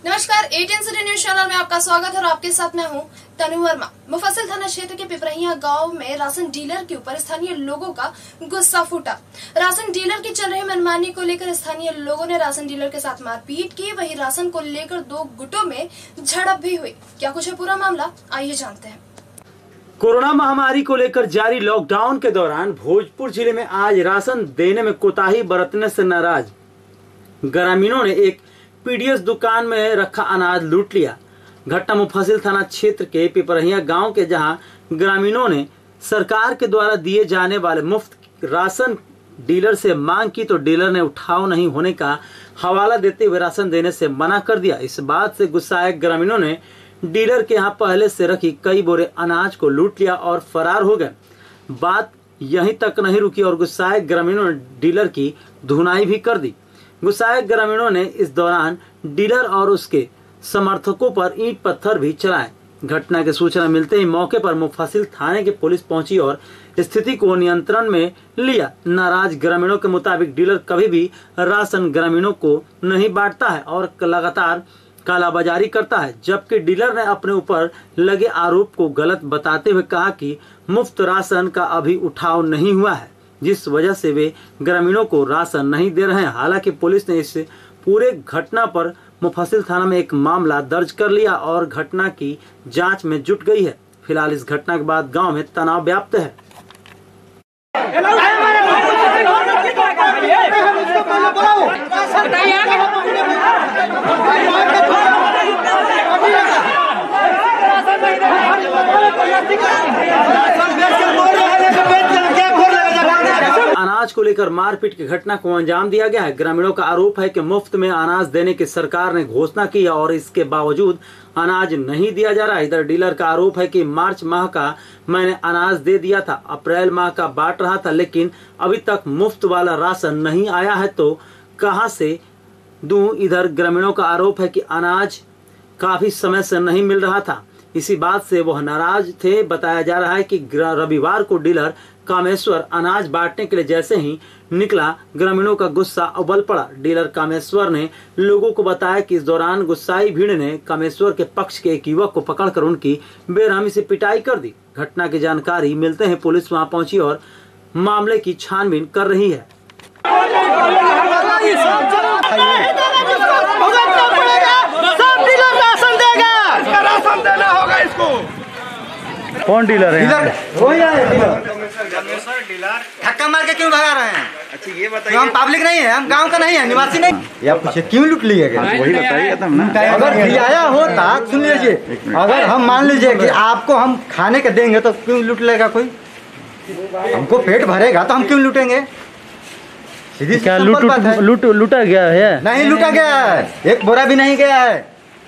नमस्कार, 18 city news channel में आपका स्वागत है और आपके साथ मैं हूं तनु वर्मा। मुफस्सिल थाना क्षेत्र के पिपरहिया गांव में राशन डीलर के ऊपर स्थानीय लोगों का गुस्सा फूटा। राशन डीलर की चल रही मनमानी को लेकर स्थानीय लोगों ने राशन डीलर के साथ मारपीट की। वहीं राशन को लेकर दो गुटों में झड़प भी हुई। क्या कुछ है पूरा मामला, आइए जानते हैं। कोरोना महामारी को लेकर जारी लॉकडाउन के दौरान भोजपुर जिले में आज राशन देने में कोताही बरतने से नाराज ग्रामीणों ने एक पीडीएस दुकान में रखा अनाज लूट लिया। घटना मुफस्सिल थाना क्षेत्र के पिपरहिया गांव के, जहां ग्रामीणों ने सरकार के द्वारा दिए जाने वाले मुफ्त राशन डीलर से मांग की तो डीलर ने उठाव नहीं होने का हवाला देते हुए राशन देने से मना कर दिया। इस बात से गुस्साए ग्रामीणों ने डीलर के यहां पहले से रखी कई बोरे अनाज को लूट लिया और फरार हो गए। बात यहीं तक नहीं रुकी और गुस्साए ग्रामीणों ने डीलर की धुनाई भी कर दी। गुस्साए ग्रामीणों ने इस दौरान डीलर और उसके समर्थकों पर ईंट पत्थर भी चलाए। घटना की सूचना मिलते ही मौके पर मुफस्सिल थाने की पुलिस पहुंची और स्थिति को नियंत्रण में लिया। नाराज ग्रामीणों के मुताबिक डीलर कभी भी राशन ग्रामीणों को नहीं बांटता है और लगातार कालाबाजारी करता है, जबकि डीलर ने अपने ऊपर लगे आरोप को गलत बताते हुए कहा कि मुफ्त राशन का अभी उठाव नहीं हुआ है, जिस वजह से वे ग्रामीणों को राशन नहीं दे रहे हैं। हालांकि पुलिस ने इस पूरे घटना पर मुफस्सिल थाना में एक मामला दर्ज कर लिया और घटना की जांच में जुट गई है। फिलहाल इस घटना के बाद गांव में तनाव व्याप्त है। अनाज को लेकर मारपीट की घटना को अंजाम दिया गया है। ग्रामीणों का आरोप है कि मुफ्त में अनाज देने की सरकार ने घोषणा की है और इसके बावजूद अनाज नहीं दिया जा रहा है। इधर डीलर का आरोप है कि मार्च माह का मैंने अनाज दे दिया था, अप्रैल माह का बांट रहा था, लेकिन अभी तक मुफ्त वाला राशन नहीं आया है, तो कहां से दूं। इधर ग्रामीणों का आरोप है कि अनाज काफी समय से नहीं मिल रहा था, इसी बात से वह नाराज थे। बताया जा रहा है कि रविवार को डीलर कामेश्वर अनाज बांटने के लिए जैसे ही निकला, ग्रामीणों का गुस्सा उबल पड़ा। डीलर कामेश्वर ने लोगों को बताया कि इस दौरान गुस्साई भीड़ ने कामेश्वर के पक्ष के एक युवक को पकड़कर उनकी बेरहमी से पिटाई कर दी। घटना की जानकारी मिलते ही पुलिस वहां पहुंची और मामले की छानबीन कर रही है। कौन डीलर है? धक्का मार के क्यों भगा रहे हैं? अच्छा ये बताइए, हम पब्लिक नहीं है, हम गांव का नहीं है, निवासी नहीं। या पूछे क्यों लूट लिए गए? वही बताइए तब ना। अगर दिया होता, सुन लीजिए, अगर हम मान लीजिए कि आपको हम खाने के देंगे तो क्यों लूट लेगा कोई? हमको पेट भरेगा तो हम क्यों लूटेंगे? सीधी क्या लूटा गया है? नहीं लूटा गया है, एक बोरा भी नहीं गया है,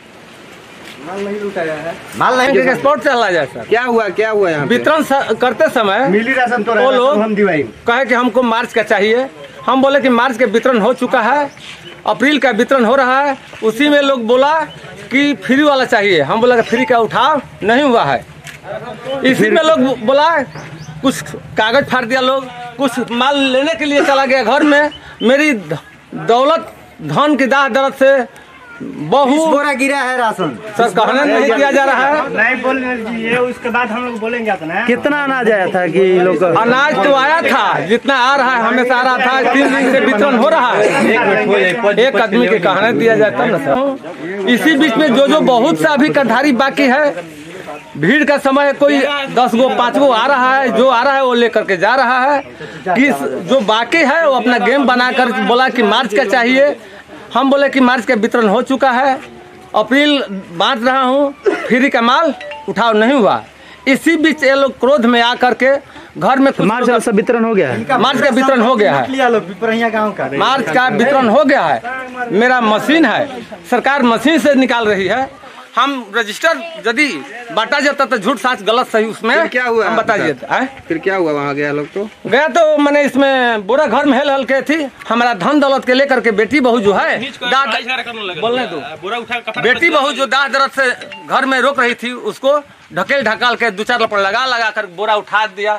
माल नहीं लूटा गया है, माल नहीं। स्पॉट चला जाए सर। क्या हुआ यहाँ वितरण करते समय मिली राशन तो वो लोग हम दिवाई कहे कि हमको मार्च का चाहिए। हम बोले कि मार्च के वितरण हो चुका है, अप्रैल का वितरण हो रहा है। उसी में लोग बोला कि फ्री वाला चाहिए। हम बोला कि फ्री का उठाव नहीं हुआ है। इसी में लोग बोला, कुछ कागज फाड़ दिया, लोग कुछ माल लेने के लिए चला गया घर में। मेरी दौलत धन की दाह दर्द से बहुत बोरा गिरा है राशन। सर कहने नहीं दिया जा रहा है। नहीं बोल दीजिए, उसके बाद हम लोग बोलेंगे अपना। कितना अनाज आया था कि लोग? अनाज तो आया था, जितना आ रहा है हमेशा आ रहा था। 3 दिन से वितरण हो रहा है। एक आदमी के कहने दिया जाता ना सर। इसी बीच में जो बहुत सा अभी कधारी बाकी है, भीड़ का समय है, कोई 10 गो 5 गो आ रहा है, जो आ रहा है वो लेकर के जा रहा है। कि जो बाकी है वो अपना गेम बनाकर बोला कि मार्च का चाहिए। हम बोले कि मार्च का वितरण हो चुका है, अप्रैल बांट रहा हूँ, फ्री का माल उठाव नहीं हुआ। इसी बीच ये लोग क्रोध में आकर के घर में मार्च का वितरण हो गया है। मार्च का वितरण हो गया है। मार्च का वितरण हो गया है। मेरा मशीन है, सरकार मशीन से निकाल रही है। हम रजिस्टर यदि बांटा जाता तो झूठ साच गलत सही उसमें क्या हुआ हम बता दिए। फिर क्या हुआ? वहाँ गया लोग तो मैंने इसमें बुरा घर में हेल के थी। हमारा धन दौलत के लेकर के बेटी बहू जो है बोलने दो, बेटी बहू जो दाह दर्द से घर में रोक रही थी, उसको ढकेल ढकाल के 2-4 लपड़ लगा कर बोरा उठा दिया।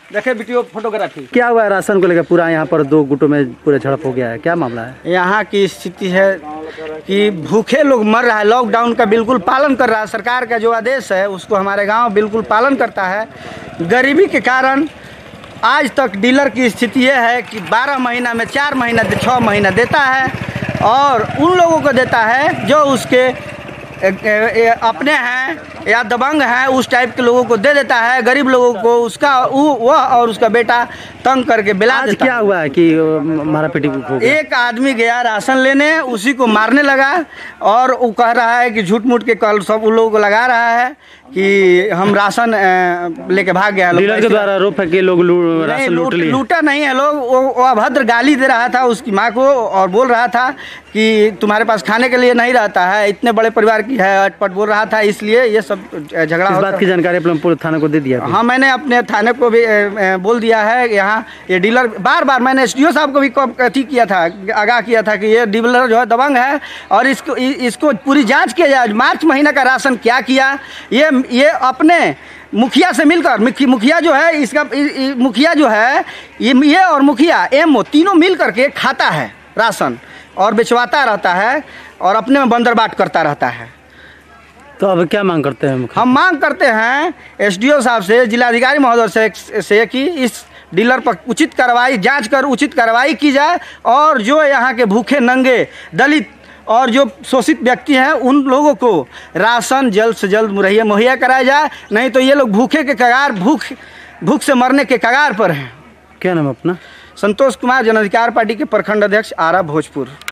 देखे वीडियो फोटोग्राफी। क्या हुआ है राशन को लेकर? पूरा यहाँ पर 2 गुटों में पूरा झड़प हो गया है, क्या मामला है? यहाँ की स्थिति है कि भूखे लोग मर रहा है। लॉकडाउन का बिल्कुल पालन कर रहा है, सरकार का जो आदेश है उसको हमारे गांव बिल्कुल पालन करता है। गरीबी के कारण आज तक डीलर की स्थिति यह है कि 12 महीना में 4 महीना 6 महीना देता है और उन लोगों को देता है जो उसके अपने हैं या दबंग हैं, उस टाइप के लोगों को दे देता है। गरीब लोगों को उसका वह और उसका बेटा तंग करके बिला देता। क्या हुआ है कि मारा पीटी हो गया? एक आदमी गया राशन लेने, उसी को मारने लगा और वो कह रहा है कि झूठ मूठ के कल सब उन लोगों को लगा रहा है कि हम राशन लेके भाग गया। डीलर के द्वारा आरोप है कि लोग राशन लूटा नहीं है लोग। वो अभद्र गाली दे रहा था उसकी माँ को और बोल रहा था कि तुम्हारे पास खाने के लिए नहीं रहता है, इतने बड़े परिवार की है, अटपट बोल रहा था। इसलिए ये सब झगड़ा। इस बात की जानकारी अपने पुलिस थाने को दे दिया? हाँ, मैंने अपने थाने को भी बोल दिया है। यहाँ ये डीलर बार मैंने SDO साहब को भी अथी किया था, आगाह किया था कि ये डीलर जो है दबंग है और इसको पूरी जांच किया जाए। मार्च महीने का राशन क्या किया, ये अपने मुखिया से मिलकर, मुखिया जो है इसका मुखिया जो है ये और मुखिया एमओ तीनों मिल करके खाता है राशन और बेचवाता रहता है और अपने में बंदरबाट करता रहता है। तो अब क्या मांग करते हैं? हम मांग करते हैं SDO साहब से, जिलाधिकारी महोदय से कि इस डीलर पर उचित कार्रवाई, जांच कर उचित कार्रवाई की जाए और जो यहाँ के भूखे नंगे दलित और जो शोषित व्यक्ति हैं उन लोगों को राशन जल्द से जल्द मुहैया कराया जाए। नहीं तो ये लोग भूखे के कगार, भूख से मरने के कगार पर हैं। क्या नाम अपना? संतोष कुमार, जन अधिकार पार्टी के प्रखंड अध्यक्ष, आरा, भोजपुर।